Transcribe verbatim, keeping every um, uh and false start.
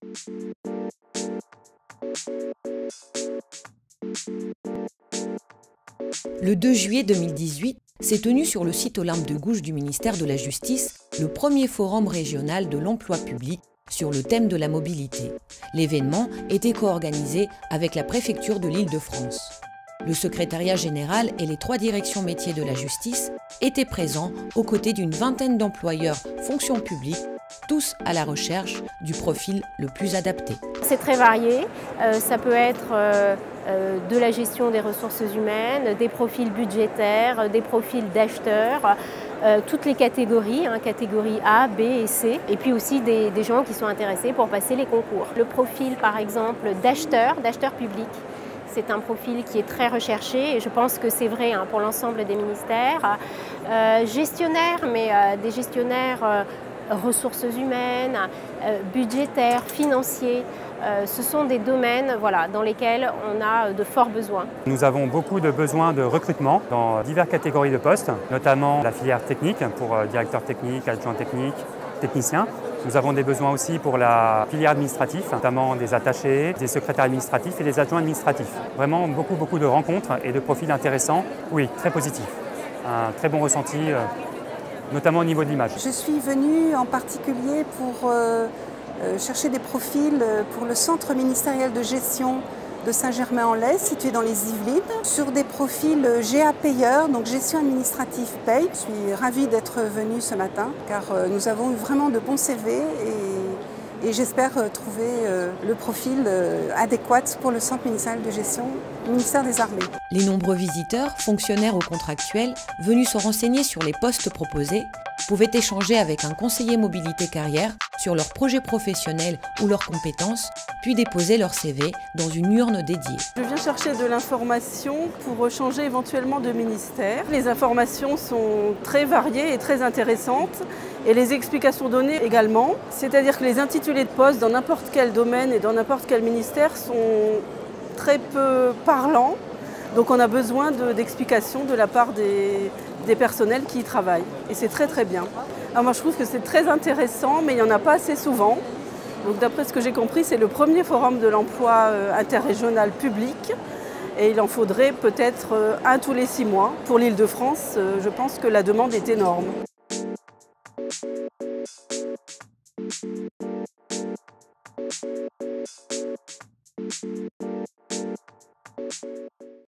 Le deux juillet deux mille dix-huit s'est tenu sur le site Olympe de Gouges du ministère de la Justice le premier forum régional de l'emploi public sur le thème de la mobilité. L'événement était co-organisé avec la préfecture de l'Île-de-France. Le secrétariat général et les trois directions métiers de la justice étaient présents aux côtés d'une vingtaine d'employeurs fonction publique, tous à la recherche du profil le plus adapté. C'est très varié, euh, ça peut être euh, euh, de la gestion des ressources humaines, des profils budgétaires, des profils d'acheteurs, euh, toutes les catégories, hein, catégories A, B et C, et puis aussi des, des gens qui sont intéressés pour passer les concours. Le profil par exemple d'acheteur, d'acheteur public, c'est un profil qui est très recherché et je pense que c'est vrai hein, pour l'ensemble des ministères. Euh, gestionnaires, mais euh, des gestionnaires euh, ressources humaines, euh, budgétaires, financiers, euh, ce sont des domaines voilà, dans lesquels on a de forts besoins. Nous avons beaucoup de besoins de recrutement dans diverses catégories de postes, notamment la filière technique pour euh, directeur technique, adjoint technique, technicien. Nous avons des besoins aussi pour la filière administrative, notamment des attachés, des secrétaires administratifs et des adjoints administratifs. Vraiment beaucoup, beaucoup de rencontres et de profils intéressants, oui, très positifs. Un très bon ressenti, euh, notamment au niveau de l'image. Je suis venue en particulier pour euh, euh, chercher des profils pour le centre ministériel de gestion de Saint-Germain-en-Laye, situé dans les Yvelines, sur des profils G A payeurs, donc gestion administrative paye. Je suis ravie d'être venue ce matin car nous avons eu vraiment de bons C V et, et j'espère trouver le profil adéquat pour le centre ministériel de gestion, ministère des Armées. Les nombreux visiteurs, fonctionnaires ou contractuels, venus se renseigner sur les postes proposés, pouvaient échanger avec un conseiller mobilité carrière sur leurs projets professionnels ou leurs compétences, puis déposer leur C V dans une urne dédiée. Je viens chercher de l'information pour changer éventuellement de ministère. Les informations sont très variées et très intéressantes et les explications données également. C'est-à-dire que les intitulés de poste dans n'importe quel domaine et dans n'importe quel ministère sont très peu parlants. Donc on a besoin d'explications de, de la part des, des personnels qui y travaillent. Et c'est très très bien. Alors moi je trouve que c'est très intéressant, mais il n'y en a pas assez souvent. Donc d'après ce que j'ai compris, c'est le premier forum de l'emploi interrégional public. Et il en faudrait peut-être un tous les six mois. Pour l'Île-de-France, je pense que la demande est énorme.